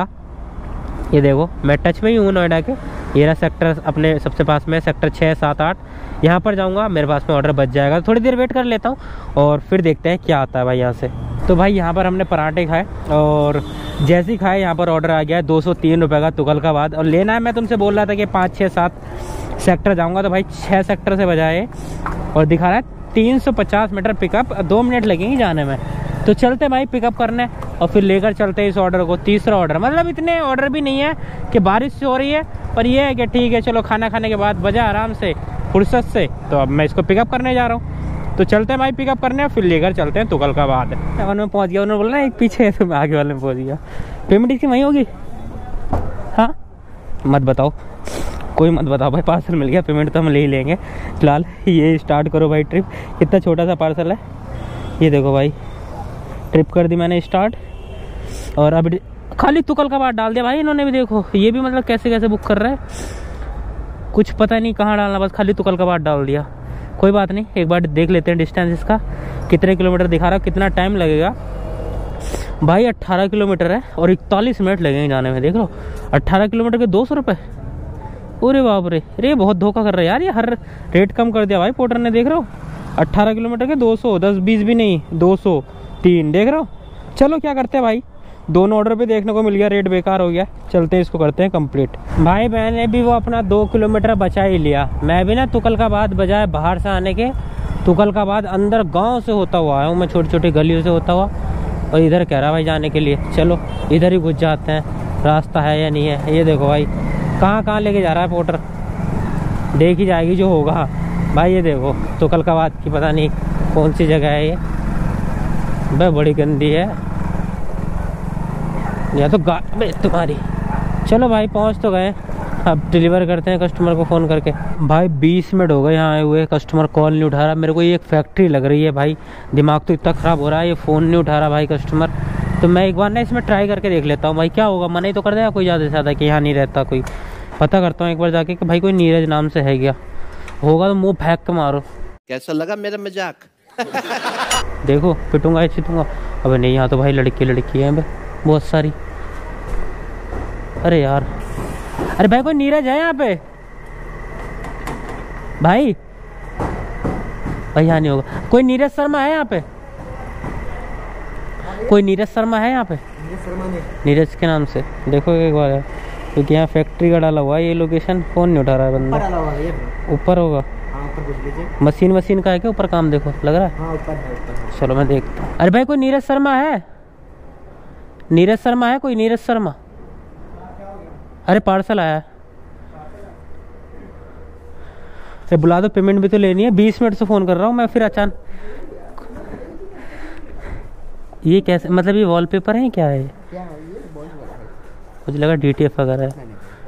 ये देखो मैं टच में ही हूँ नोएडा के, ये रहा सेक्टर अपने सबसे पास में सेक्टर 6, 7, 8, यहाँ पर जाऊँगा, मेरे पास में ऑर्डर बच जाएगा। थोड़ी देर वेट कर लेता हूँ और फिर देखते हैं क्या आता है भाई यहाँ से। तो भाई यहाँ पर हमने पराठे खाए और जैसे ही खाए यहाँ पर ऑर्डर आ गया है 203 रुपये का तुगलकाबाद। और लेना है, मैं तुमसे बोल रहा था कि 5, 6, 7 सेक्टर जाऊँगा, तो भाई 6 सेक्टर से बजाए और दिखा रहा है 350 मीटर पिकअप, 2 मिनट लगेंगे जाने में। तो चलते भाई पिकअप करने और फिर लेकर चलते हैं इस ऑर्डर को। तीसरा ऑर्डर, मतलब इतने ऑर्डर भी नहीं है कि बारिश से हो रही है, पर ये है कि ठीक है चलो खाना खाने के बाद बजा आराम से फुर्सत से, तो अब मैं इसको पिकअप करने जा रहा हूँ। तो चलते हैं भाई पिकअप करने और फिर लेकर चलते हैं तुगलकाबाद। 7 में पहुँच गया, उन्होंने बोला ना एक पीछे है, तो मैं आगे वाले में पहुँच गया। पेमेंट इसकी वहीं होगी? हाँ मत बताओ, कोई मत बताओ भाई, पार्सल मिल गया, पेमेंट तो हम ले ही लेंगे। फिलहाल ये स्टार्ट करो भाई ट्रिप। कितना छोटा सा पार्सल है, ये देखो भाई, ट्रिप कर दी मैंने स्टार्ट और अब खाली तुगलकाबाद डाल दिया भाई इन्होंने भी। देखो ये भी मतलब कैसे कैसे बुक कर रहा है, कुछ पता नहीं कहाँ डालना, बस खाली तुगलकाबाद डाल दिया। कोई बात नहीं, एक बार देख लेते हैं डिस्टेंस इसका कितने किलोमीटर दिखा रहा है, कितना टाइम लगेगा। भाई 18 किलोमीटर है और 41 मिनट लगेंगे जाने में। देख लो 18 किलोमीटर के 200 रुपये, अरे बाप रे, अरे बहुत धोखा कर रहा है यार, ये हर रेट कम कर दिया भाई पोर्टर ने। देख रहे हो 18 किलोमीटर के 200, 10-20 भी नहीं, 203, देख रहे हो। चलो क्या करते हैं भाई, दोनों ऑर्डर पे देखने को मिल गया, रेट बेकार हो गया, चलते हैं इसको करते हैं कंप्लीट। भाई मैंने भी वो अपना 2 किलोमीटर बचा ही लिया। मैं भी ना तुगलकाबाद बजाय बाहर से आने के, तुगलकाबाद अंदर गांव से होता हुआ आया हूँ मैं, छोटी छोटी गलियों से होता हुआ, और इधर कह रहा भाई जाने के लिए, चलो इधर ही घुस जाते हैं, रास्ता है या नहीं है। ये देखो भाई कहाँ कहाँ लेके जा रहा है पोर्टर, देख ही जाएगी जो होगा भाई। ये देखो तुगलकाबाद की पता नहीं कौन सी जगह है ये, भाई बड़ी गंदी है या तो गाड़ी तुम्हारी। चलो भाई पहुंच तो गए, अब डिलीवर करते हैं कस्टमर को फ़ोन करके। भाई 20 मिनट हो गए यहाँ आए हुए, कस्टमर कॉल नहीं उठा रहा। मेरे को ये एक फैक्ट्री लग रही है भाई, दिमाग तो इतना ख़राब हो रहा है, ये फ़ोन नहीं उठा रहा भाई कस्टमर। तो मैं एक बार ना इसमें ट्राई करके देख लेता हूँ भाई, क्या होगा, मना ही तो कर देगा कोई ज़्यादा से ज़्यादा कि यहाँ नहीं रहता कोई। पता करता हूँ एक बार जाके कि भाई कोई नीरज नाम से है क्या, होगा तो मुँह फेंक के मारो। कैसा लगा मेरा मजाक? देखो पिटूंगा या चिटूंगा। अबे नहीं, यहाँ तो भाई लड़की है बहुत सारी। अरे यार, अरे भाई कोई नीरज है यहाँ पे भाई? भाई यहाँ नहीं होगा, कोई नीरज शर्मा है यहाँ पे? कोई नीरज शर्मा है यहाँ पे? नीरज के नाम से देखो एक बार है, क्योंकि यहाँ फैक्ट्री का डाला हुआ है ये लोकेशन। फोन नहीं उठा रहा है बंदा, ऊपर होगा मशीन का है क्या ऊपर, काम देखो लग रहा है। हाँ, ऊपर है, ऊपर है। चलो मैं देखता हूँ। अरे भाई कोई नीरज शर्मा है? नीरज शर्मा है कोई? नीरज शर्मा, अरे पार्सल आया है, अरे बुला दो, पेमेंट भी तो लेनी है। 20 मिनट से फ़ोन कर रहा हूँ मैं, फिर अचानक ये कैसे, मतलब ये वॉलपेपर है क्या है? मुझे लगा DTF वगैरह है।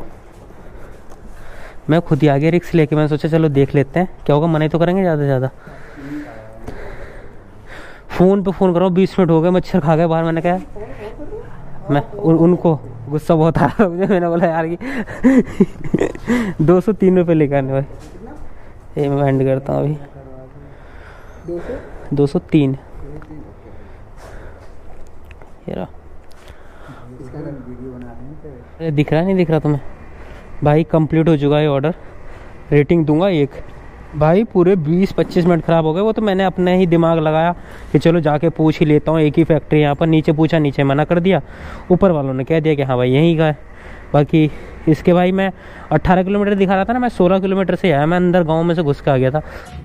मैं खुद ही आगे रिक्स लेके मैंने सोचा चलो देख लेते हैं क्या होगा, मना ही तो करेंगे ज़्यादा से ज़्यादा। फ़ोन पे फ़ोन कर रहा हूँ, 20 मिनट हो गए, मच्छर खा गए बाहर। मैंने कहा मैं उनको गुस्सा बहुत आ रहा है मुझे, मैंने बोला यार कि 203 रुपये लेकर आने भाई। ये मैं एंड करता हूँ अभी, 203 ये रहा। दिख रहा नहीं दिख रहा तुम्हें? भाई कंप्लीट हो चुका है ऑर्डर, रेटिंग दूंगा 1। भाई पूरे 20-25 मिनट ख़राब हो गए। वो तो मैंने अपने ही दिमाग लगाया कि चलो जाके पूछ ही लेता हूँ, एक ही फैक्ट्री यहाँ पर। नीचे पूछा, नीचे मना कर दिया, ऊपर वालों ने कह दिया कि हाँ भाई यहीं का है। बाकी इसके भाई मैं 18 किलोमीटर दिखा रहा था ना, मैं 16 किलोमीटर से आया। मैं अंदर गाँव में से घुस के आ गया था।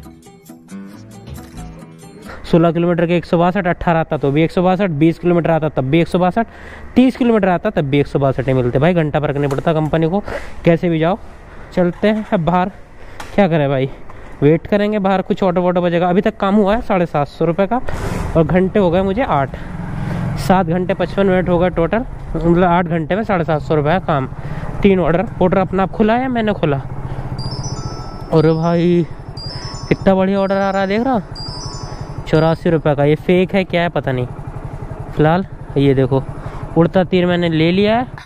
16 किलोमीटर के 162, 18 आता तो भी 162, 20 किलोमीटर आता तब भी 162, 30 किलोमीटर आता तब भी 162 ही मिलते। भाई घंटा फर्क नहीं पड़ता कंपनी को, कैसे भी जाओ। चलते हैं अब बाहर, क्या करें भाई, वेट करेंगे बाहर, कुछ ऑटो वोटो बजेगा। अभी तक काम हुआ है 750 रुपये का, और घंटे हो गए मुझे 8, 7 घंटे 55 मिनट हो गए टोटल, मतलब 8 घंटे में 750 रुपये का काम। 3 ऑर्डर, ऑर्डर अपना आप खुला है, मैंने खोला। और भाई कितना बढ़िया ऑर्डर आ रहा है, देख रहा, 84 रुपये का। ये फेक है क्या है पता नहीं। फिलहाल ये देखो, उड़ता तीर मैंने ले लिया है।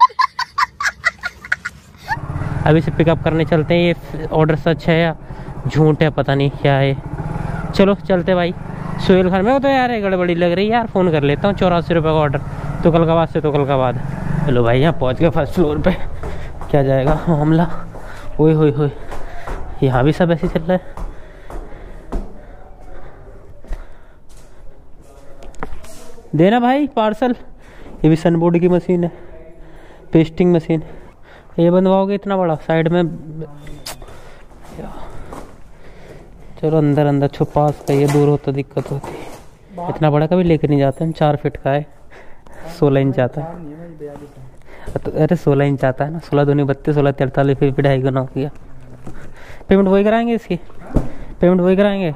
अभी से पिकअप करने चलते हैं। ये ऑर्डर सच है या झूठ है पता नहीं क्या है। चलो चलते भाई। सोहेल खान में तो यार ये गड़बड़ी लग रही है यार, फ़ोन कर लेता हूँ। 84 रुपये का ऑर्डर, तो कल का बाद से तो कल का बाद। चलो भाई यहाँ पहुँच गए फर्स्ट फ्लोर पे, क्या जाएगा मामला। ओए होए होए, यहाँ भी सब ऐसे चल रहा है। देना भाई पार्सल। ये भी सनबोर्ड की मशीन है, पेस्टिंग मशीन। ये बनवाओगे इतना बड़ा साइड में। चलो अंदर अंदर पास का, ये दूर होता दिक्कत होती है। इतना बड़ा कभी लेकर नहीं जाते हम। 4 फीट का है, 16 इंच आता है। तो अरे 16 इंच आता है ना, 16 दूनी 32, 16 43, फिर 2.5 गुना हो गया। पेमेंट वही कराएंगे इसकी, पेमेंट वही कराएंगे।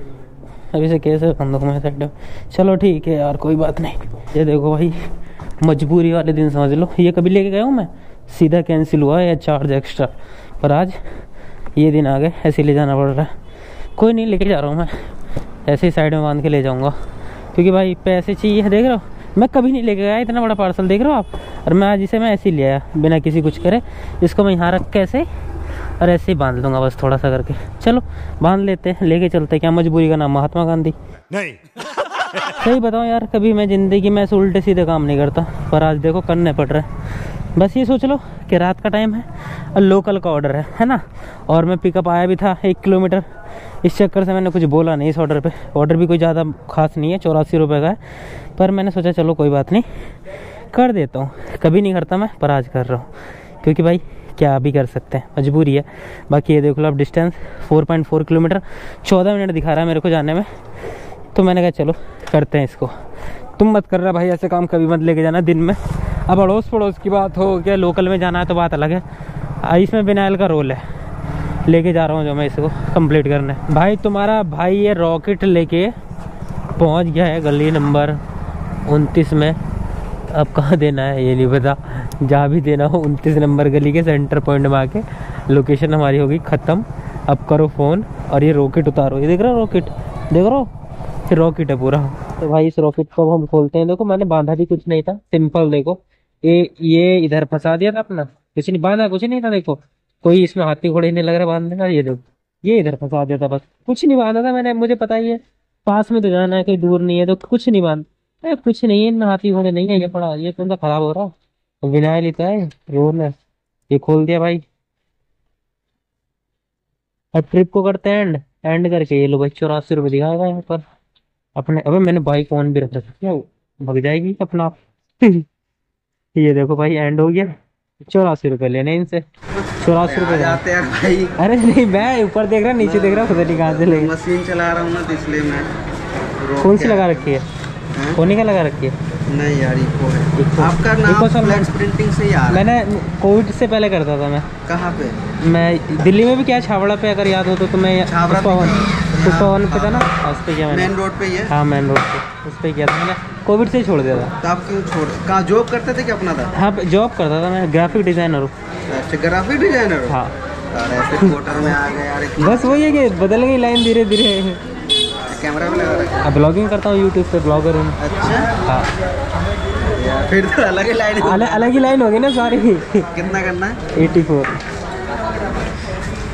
अभी से कैसे बंदूक में साइड में। चलो ठीक है यार, कोई बात नहीं। ये देखो भाई, मजबूरी वाले दिन समझ लो। ये कभी लेके गया हूँ मैं, सीधा कैंसिल हुआ या चार्ज एक्स्ट्रा, पर आज ये दिन आ गए, ऐसे ले जाना पड़ रहा है। कोई नहीं, लेके जा रहा हूँ मैं, ऐसे ही साइड में बांध के ले जाऊँगा, क्योंकि भाई पैसे चाहिए। देख रहे हो, मैं कभी नहीं लेके गया इतना बड़ा पार्सल, देख रहे हो आप। और मैं आज इसे मैं ऐसे ही ले आया, बिना किसी कुछ करे। इसको मैं यहाँ रख के ऐसे और ऐसे ही बांध लूँगा बस, थोड़ा सा करके। चलो बांध लेते हैं, लेके चलते हैं। क्या मजबूरी का नाम महात्मा गांधी नहीं। सही बताऊँ यार, कभी मैं ज़िंदगी में ऐसे उल्टे सीधे काम नहीं करता, पर आज देखो करने पड़ रहा है। बस ये सोच लो कि रात का टाइम है और लोकल का ऑर्डर है ना। और मैं पिकअप आया भी था 1 किलोमीटर, इस चक्कर से मैंने कुछ बोला नहीं इस ऑर्डर पे। ऑर्डर भी कोई ज़्यादा खास नहीं है, 84 रुपये का है, पर मैंने सोचा चलो कोई बात नहीं, कर देता हूँ। कभी नहीं करता मैं, पर आज कर रहा हूँ, क्योंकि भाई क्या भी कर सकते हैं, मजबूरी है। बाकी ये देख लो, अब डिस्टेंस 4.4 किलोमीटर, 14 मिनट दिखा रहा है मेरे को जाने में। तो मैंने कहा चलो करते हैं इसको। तुम मत कर रहा भाई ऐसे काम, कभी मत लेके जाना दिन में। अब अड़ोस पड़ोस की बात हो, क्या लोकल में जाना है तो बात अलग है। इसमें विनाइल का रोल है, लेके जा रहा हूँ जो मैं इसको कंप्लीट करने। भाई तुम्हारा भाई ये रॉकेट लेके पहुँच गया है गली नंबर 29 में। अब कहाँ देना है ये नहीं पता, जहाँ भी देना हो 29 नंबर गली के सेंटर पॉइंट में आके लोकेशन हमारी होगी ख़त्म। अब करो फ़ोन और ये रॉकेट उतारो। ये देख रहे हो रॉकेट, देख रहे हो, ये रॉकेट है पूरा। तो भाई इस रॉकेट को अब हम खोलते हैं। देखो मैंने बांधा भी कुछ नहीं था, सिंपल। देखो ये इधर फंसा दिया था अपना, कुछ नहीं बांधा, कुछ नहीं था। देखो कोई इसमें हाथी घोड़े नहीं लग रहा बांधने का। ये देखो ये इधर फंसा दिया था, बस कुछ नहीं बांधा था मैंने। मुझे पता ही है पास में तो जाना है, कहीं दूर नहीं है, तो कुछ नहीं बांध, कुछ नहीं है इनमें, हाथी घोड़े नहीं है। ये पड़ा, ये तो खराब हो रहा, विनाइल ही तो है रोल है। ये खोल दिया भाई। अब ट्रिप को करते हैं एंड, एंड करके ये लो भाई 84 रुपये दिखाएगा यहाँ पर अपने। अबे मैंने बाइक ऑन भी रख रखा, क्या भग जाएगी अपना आप। ये देखो भाई एंड हो गया। 84 रुपये लेने इनसे, 84 रुपये जाते हैं भाई। अरे नहीं, मैं ऊपर देख रहा नीचे देख रहा, पता नहीं कहाँ से ले। मशीन चला रहा हूँ ना, तो इसलिए मैं। कौन सी लगा रखी है? कोनी का लगा रखी है? नहीं यार इको है। आपका नाम फ्लैक्स प्रिंटिंग से ही आ रहा है। मैंने कोविड से पहले करता था मैं। कहाँ पे? मैं दिल्ली में भी क्या, छावड़ा पे अगर याद हो तो मैं पुष्पवन पे था ना, उस पे किया मैंने। मेन रोड पे ही है? हाँ मेन रोड पे, उस पे किया था मैंने। कोविड से ही छोड़ दिया था। तो आप क्यों छोड़, कहाँ जॉब करते थे कि अपना था? हाँ जॉब करता था मैं, ग्राफिक डिज़ाइनर हूँ। अच्छा ग्राफिक डिजाइनर? हाँ। ऐसे क्वार्टर में आ गए यार। बस वही है कि बदल गई लाइन धीरे धीरे। कैमरा भी लगा रखा है? अब ब्लॉगिंग करता हूँ यूट्यूब पे, ब्लॉगर हूँ। अच्छा हाँ यार, फिर तो अलग ही लाइन, अलग ही लाइन होगी ना सारी। कितना करना है? 84। अच्छा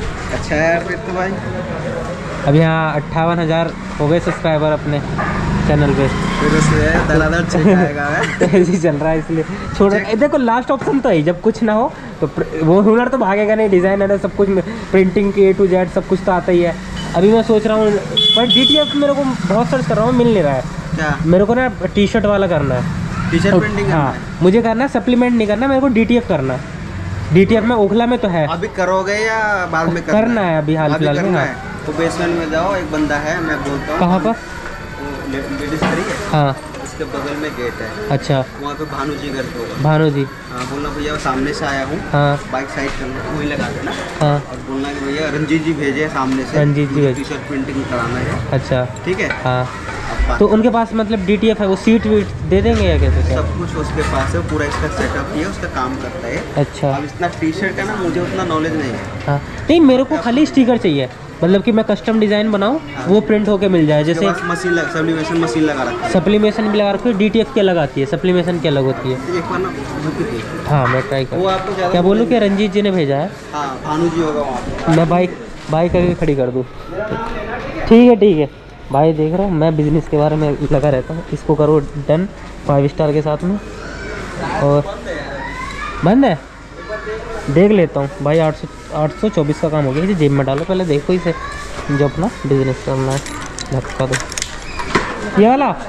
अच्छा है फिर तो भाई। अब यहाँ 58,000 हो गए सब्सक्राइबर अपने चैनल पे। फिर उससे दलादल चेक आएगा ऐसे ही चल रहा है इसलिए छोड़। देखो लास्ट ऑप्शन तो है, जब कुछ ना हो तो वो हुनर तो भागेगा नहीं, डिज़ाइनर है सब कुछ, प्रिंटिंग के A to Z सब कुछ तो आता ही है। अभी मैं सोच रहा हूँ पर DTF मेरे को बहुत सर्च कर रहा हूँ, मिल नहीं रहा है। क्या मेरे को ना टी-शर्ट वाला करना है, टी-शर्ट प्रिंटिंग? हाँ मुझे करना है, सप्लीमेंट नहीं करना मेरे को, DTF करना है। DTF में ओखला में तो है। अभी करोगे या बाद में करना है? अभी हाल फिलहाल में। हाँ तो बेसमेंट में जाओ, एक बंदा है मैं बोलता हूँ। कहाँ पर? लेडीज खड़ी है, हाँ उसके बगल में गेट है। अच्छा वहाँ पे भानु जी घर पे होगा। भानु जी? हाँ बोलना भैया सामने से आया हूँ, हाँ बाइक साइड करना, वही लगा देना। हाँ और बोलना कि भैया रंजीत जी भेजे हैं सामने से, रंजीत जी भेजे। टी-शर्ट प्रिंटिंग कराना है। अच्छा ठीक है। हाँ अब तो उनके पास मतलब DTF है, वो सीट वीट दे देंगे या कैसे? सब कुछ उसके पास है, पूरा इसका सेटअप ही है, उसका काम करता है। अच्छा अब इतना टी-शर्ट का ना मुझे उतना नॉलेज नहीं है। हाँ नहीं मेरे को खाली स्टिकर चाहिए, मतलब कि मैं कस्टम डिज़ाइन बनाऊँ वो प्रिंट होके मिल जाए। जैसे मशीन सब्लिमेशन मशीन लगा रखा है। सप्लीमेशन भी लगा रखी है, DTF की अलग आती है, सप्लीमेशन की अलग होती है। एक बार ना देखो। हाँ मैं ट्राई वो आपको कर, ज़्यादा क्या बोलूँ कि रंजीत जी ने भेजा है। हाँ भानु जी होगा वहाँ पे। मैं बाइक आगे खड़ी कर दूँ? ठीक है भाई, देख रहा हूँ मैं बिज़नेस के बारे में लगा रहता हूँ। इसको करो डन 5 स्टार के साथ में। और बंद है, देख लेता हूँ भाई। 824 का काम हो गया। इसे जेब में डालो पहले, देखो इसे जो अपना बिजनेस करना है। धक्का दो, ये वाला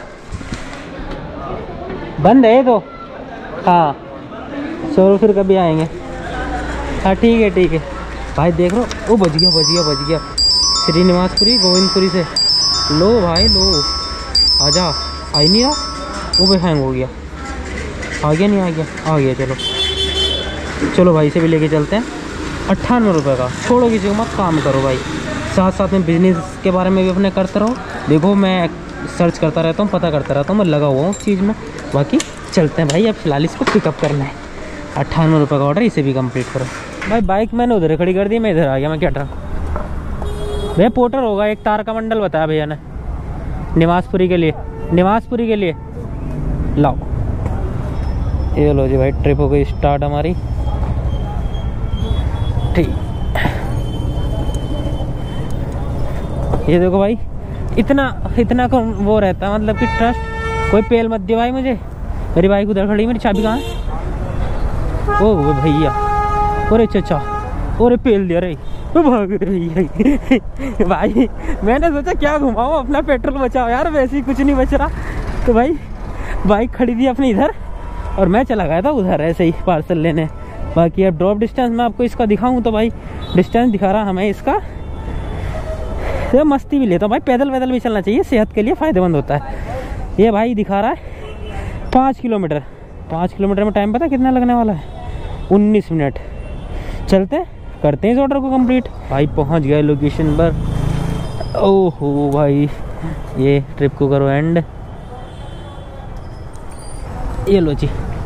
बंद है तो। हाँ चलो फिर कभी आएंगे। हाँ ठीक है भाई, देख लो वो बच गया श्रीनिवासपुरी गोविंदपुरी से। लो भाई लो, आजा। आ ही नहीं रहा, वो भी हैंग हो गया। आ गया चलो भाई, इसे भी लेके चलते हैं। 98 रुपये का, छोड़ो किसी को मत, काम करो भाई। साथ में बिजनेस के बारे में भी अपने करते रहो। देखो मैं सर्च करता रहता हूँ, पता करता रहता हूँ, मैं लगा हुआ हूँ उस चीज़ में। बाकी चलते हैं भाई, अब फिलहाल इसको पिकअप करना है। 98 रुपये का ऑर्डर, इसे भी कंप्लीट करो भाई। बाइक मैंने उधर खड़ी कर दी, मैं इधर आ गया। मैं क्या डरा भैया, पोर्टर होगा, एक तार का मंडल बताया भैया ने निवासपुरी के लिए। लाओ ये लो जी भाई, ट्रिप हो गई स्टार्ट हमारी। ठीक, ये देखो भाई, इतना को वो रहता है, मतलब कि ट्रस्ट। कोई पेल मत दे भाई मुझे। मेरी बाइक उधर खड़ी, मेरी चाबी कहाँ है? ओ भैया, अरे चाचा, अरे पेल दिया रे, भाग रही भाई। मैंने सोचा क्या घुमाओ, अपना पेट्रोल बचाओ यार, वैसे ही कुछ नहीं बच रहा। तो भाई बाइक खड़ी थी अपनी इधर और मैं चला गया था उधर ऐसे ही पार्सल लेने। बाकी अब ड्रॉप डिस्टेंस मैं आपको इसका दिखाऊं तो भाई डिस्टेंस दिखा रहा हमें इसका। तो मस्ती भी लेता हूँ भाई, पैदल भी चलना चाहिए, सेहत के लिए फ़ायदेमंद होता है। ये भाई दिखा रहा है 5 किलोमीटर। 5 किलोमीटर में टाइम पता कितना लगने वाला है? 19 मिनट। चलते करते हैं इस ऑर्डर को कंप्लीट। भाई पहुंच गए लोकेशन पर। ओहो भाई, ये ट्रिप को करो एंड। ये लो जी,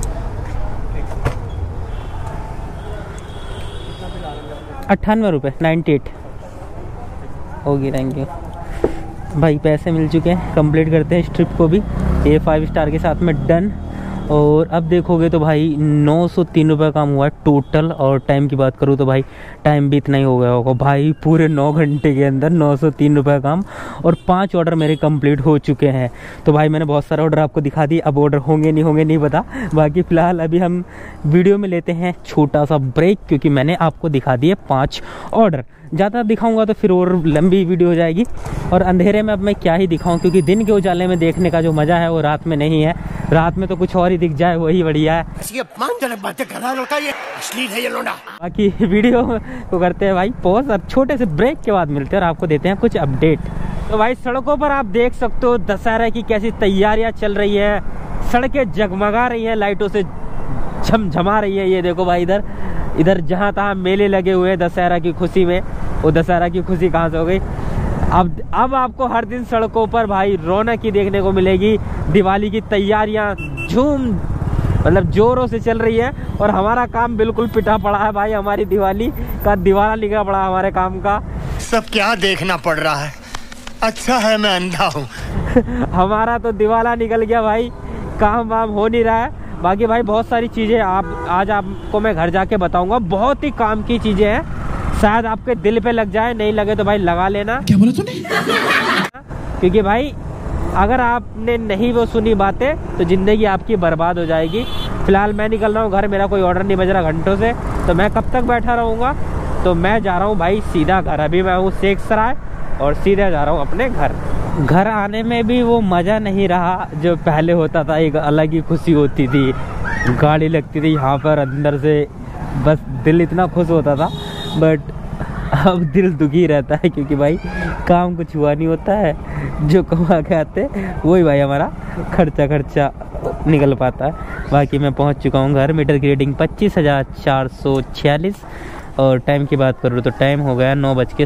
₹98 98 होगी। थैंक यू भाई, पैसे मिल चुके हैं। कंप्लीट करते हैं इस ट्रिप को भी, ये 5 स्टार के साथ में डन। और अब देखोगे तो भाई 903 रुपये काम हुआ है टोटल। और टाइम की बात करूँ तो भाई टाइम भी इतना ही हो गया होगा भाई, पूरे 9 घंटे के अंदर 903 रुपये काम। और 5 ऑर्डर मेरे कंप्लीट हो चुके हैं। तो भाई मैंने बहुत सारे ऑर्डर आपको दिखा दिए, अब ऑर्डर होंगे नहीं पता। बाकी फ़िलहाल अभी हम वीडियो में लेते हैं छोटा सा ब्रेक, क्योंकि मैंने आपको दिखा दिए 5 ऑर्डर। ज़्यादा दिखाऊंगा तो फिर और लंबी वीडियो हो जाएगी। और अंधेरे में अब मैं क्या ही दिखाऊं, क्योंकि दिन के उजाले में देखने का जो मज़ा है वो रात में नहीं है। रात में तो कुछ और ही दिख जाए वही बढ़िया है। बाकी वीडियो को करते हैं भाई पॉज, और छोटे से ब्रेक के बाद मिलते हैं और आपको देते हैं कुछ अपडेट। तो भाई सड़कों पर आप देख सकते हो दशहरा की कैसी तैयारियां चल रही है। सड़कें जगमगा रही हैं, लाइटों से झमझमा रही है। ये देखो भाई, इधर जहाँ तहाँ मेले लगे हुए हैं दशहरा की खुशी में। वो दशहरा की खुशी कहाँ से हो गई? अब आपको हर दिन सड़कों पर भाई रौनक ही देखने को मिलेगी। दिवाली की तैयारियां मतलब जोरों से चल रही है। और हमारा काम बिल्कुल पिटा पड़ा है भाई, हमारी दिवाली का दिवाला निकला पड़ा हमारे काम का। सब क्या देखना पड़ रहा है, अच्छा है मैं अंधा हूँ। हमारा तो दिवाला निकल गया भाई, काम वाम हो नहीं रहा है। बाकी भाई बहुत सारी चीज़ें आज आपको मैं घर जाके बताऊंगा। बहुत ही काम की चीज़ें हैं, शायद आपके दिल पे लग जाए, नहीं लगे तो भाई लगा लेना। क्या बोला तूने? क्योंकि भाई अगर आपने नहीं वो सुनी बातें तो जिंदगी आपकी बर्बाद हो जाएगी। फिलहाल मैं निकल रहा हूँ घर, मेरा कोई ऑर्डर नहीं बज रहा घंटों से, तो मैं कब तक बैठा रहूँगा। तो मैं जा रहा हूँ भाई सीधा घर। अभी मैं हूँ शेख सराय और सीधा जा रहा हूँ अपने घर। घर आने में भी वो मज़ा नहीं रहा जो पहले होता था। एक अलग ही खुशी होती थी, गाड़ी लगती थी यहाँ पर अंदर से, बस दिल इतना खुश होता था। बट अब दिल दुखी रहता है क्योंकि भाई काम कुछ हुआ नहीं होता है। जो कमा के आते वही भाई हमारा खर्चा निकल पाता है। बाकी मैं पहुंच चुका हूं घर। मीटर की रेटिंग 25,446 और टाइम की बात करूँ तो टाइम हो गया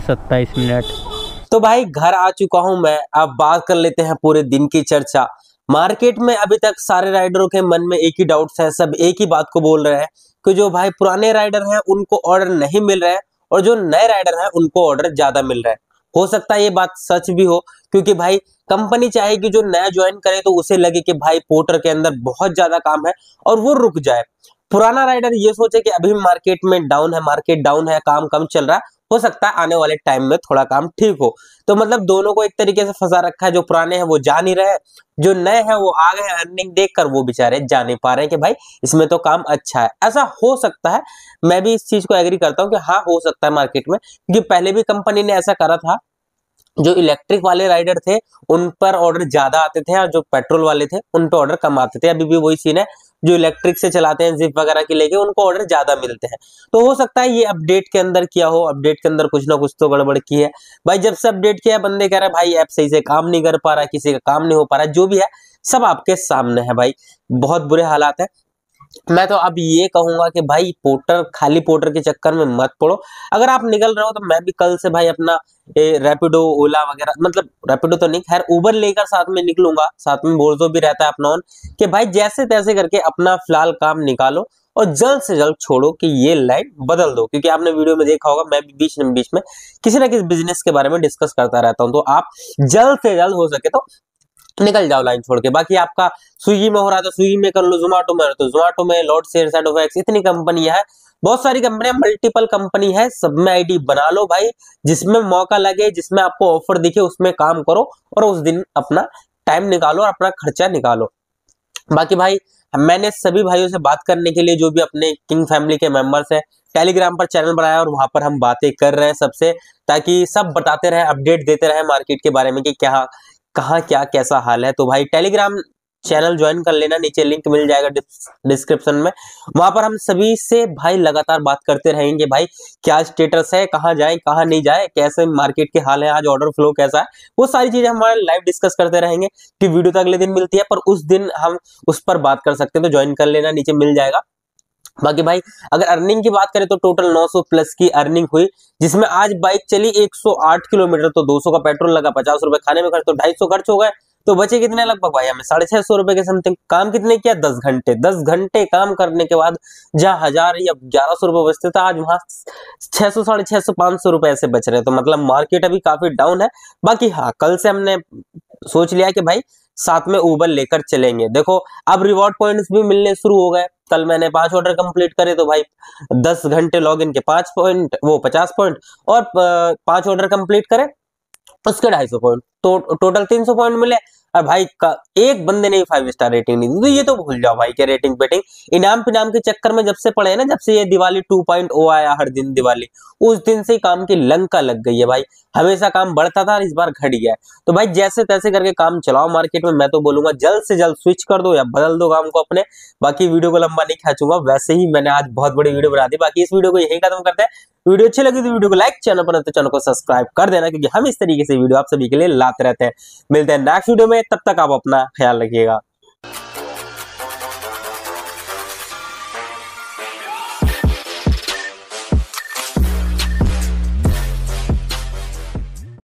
9:27। तो भाई घर आ चुका हूं मैं। अब बात कर लेते हैं पूरे दिन की चर्चा। मार्केट में अभी तक सारे राइडरों के मन में एक ही डाउट्स है, सब एक ही बात को बोल रहे हैं कि जो भाई पुराने राइडर हैं उनको ऑर्डर नहीं मिल रहा है और जो नए राइडर हैं उनको ऑर्डर ज्यादा मिल रहा है। हो सकता है ये बात सच भी हो, क्योंकि भाई कंपनी चाहेगी जो नया ज्वाइन करे तो उसे लगे कि भाई पोर्टर के अंदर बहुत ज्यादा काम है और वो रुक जाए। पुराना राइडर ये सोचे कि अभी मार्केट में डाउन है, मार्केट डाउन है, काम कम चल रहा है, हो सकता है आने वाले टाइम में थोड़ा काम ठीक हो। तो मतलब दोनों को एक तरीके से फंसा रखा है। जो पुराने हैं वो जा नहीं रहे, जो नए हैं वो आ गए अर्निंग देखकर वो बेचारे जा नहीं पा रहे हैं कि भाई इसमें तो काम अच्छा है। ऐसा हो सकता है, मैं भी इस चीज को एग्री करता हूँ कि हाँ हो सकता है मार्केट में, क्योंकि पहले भी कंपनी ने ऐसा करा था। जो इलेक्ट्रिक वाले राइडर थे उन पर ऑर्डर ज्यादा आते थे और जो पेट्रोल वाले थे उन पर ऑर्डर कम आते थे। अभी भी वही सीन है, जो इलेक्ट्रिक से चलाते हैं जिप वगैरह की लेके उनको ऑर्डर ज्यादा मिलते हैं। तो हो सकता है ये अपडेट के अंदर किया हो, अपडेट के अंदर कुछ ना कुछ तो गड़बड़ की है भाई। जब से अपडेट किया बंदे कह रहे हैं भाई ऐप सही से काम नहीं कर पा रहा, किसी का काम नहीं हो पा रहा, जो भी है सब आपके सामने है भाई। बहुत बुरे हालात है। मैं तो अब ये कहूंगा कि भाई खाली पोर्टर के चक्कर में मत पड़ो। अगर आप निकल रहे हो तो मैं भी कल से भाई अपना रैपिडो, ओला वगैरह, मतलब रैपिडो तो नहीं, खैर उबर लेकर साथ में निकलूंगा। साथ में बोर्जो भी रहता है अपना ऑन, कि भाई जैसे तैसे करके अपना फिलहाल काम निकालो और जल्द से जल्द छोड़ो कि ये लाइन बदल दो। क्योंकि आपने वीडियो में देखा होगा मैं भी बीच में किसी ना किसी बिजनेस के बारे में डिस्कस करता रहता हूँ। तो आप जल्द से जल्द हो सके तो निकल जाओ लाइन छोड़ के। बाकी आपका स्विगी में हो रहा है तो स्विगी में कर लो, जोमेटो में तो जोमेटो में, लॉट शेयर सेडोफैक्स, इतनी कंपनियां है, बहुत सारी कंपनियां, मल्टीपल कंपनी है, सब में आईडी बना लो भाई। जिसमें मौका लगे, जिसमें आपको ऑफर दिखे उसमें काम करो और उस दिन अपना टाइम निकालो और अपना खर्चा निकालो। बाकी भाई मैंने सभी भाइयों से बात करने के लिए, जो भी अपने किंग फैमिली के मेंबर्स हैं, टेलीग्राम पर चैनल बनाया और वहां पर हम बातें कर रहे हैं सबसे, ताकि सब बताते रहे, अपडेट देते रहे मार्केट के बारे में कि क्या कहाँ क्या कैसा हाल है। तो भाई टेलीग्राम चैनल ज्वाइन कर लेना, नीचे लिंक मिल जाएगा डिस्क्रिप्शन में। वहां पर हम सभी से भाई लगातार बात करते रहेंगे भाई क्या स्टेटस है, कहाँ जाए कहाँ नहीं जाए, कैसे मार्केट के हाल है, आज ऑर्डर फ्लो कैसा है, वो सारी चीजें हमारे लाइव डिस्कस करते रहेंगे। कि वीडियो तो अगले दिन मिलती है पर उस दिन हम उस पर बात कर सकते हैं, तो ज्वाइन कर लेना, नीचे मिल जाएगा। बाकी भाई अगर अर्निंग की बात करें तो टोटल 900 प्लस की अर्निंग हुई, जिसमें आज बाइक चली 108 किलोमीटर, तो 200 का पेट्रोल लगा, 50 रुपए खाने में खर्च, तो 250 खर्च हो गए। तो बचे कितने लगभग भाई हमें 650 रुपए के समथिंग। काम कितने किया? 10 घंटे। 10 घंटे काम करने के बाद जहां 1000 या 1100 रुपए बचते था, आज वहां 600, 650, 500 रुपए ऐसे बच रहे। तो मतलब मार्केट अभी काफी डाउन है। बाकी हाँ, कल से हमने सोच लिया कि भाई साथ में उबर लेकर चलेंगे। देखो अब रिवॉर्ड पॉइंट्स भी मिलने शुरू हो गए। कल मैंने 5 ऑर्डर कंप्लीट करे तो भाई 10 घंटे लॉगिन के 5 पॉइंट, वो 50 पॉइंट, और 5 ऑर्डर कंप्लीट करे उसके 250 पॉइंट, तो टोटल 300 पॉइंट मिले। और भाई का एक बंदे ने 5 स्टार रेटिंग नहीं दी। तो ये तो भूल जाओ भाई, क्या रेटिंग पेटिंग, इनाम पिनाम के चक्कर में जब से पड़े हैं ना, जब से ये दिवाली 2.0 आया, हर दिन दिवाली, उस दिन से काम की लंका लग गई है भाई। हमेशा काम बढ़ता था और इस बार घट गया है। तो भाई जैसे तैसे करके काम चलाओ मार्केट में। मैं तो बोलूंगा जल्द से जल्द स्विच कर दो या बदल दो काम को अपने। बाकी वीडियो को लंबा नहीं खींचूंगा, वैसे ही मैंने आज बहुत बड़ी वीडियो बना दी। बाकी इस वीडियो को यही खत्म करते हैं। वीडियो अच्छी लगी तो वीडियो को लाइक, चैनल पर तो चैनल को सब्सक्राइब कर देना, क्योंकि हम इस तरीके से वीडियो आप सभी के लिए लाते रहते हैं। मिलते हैं नेक्स्ट वीडियो में, तब तक आप अपना ख्याल रखिएगा।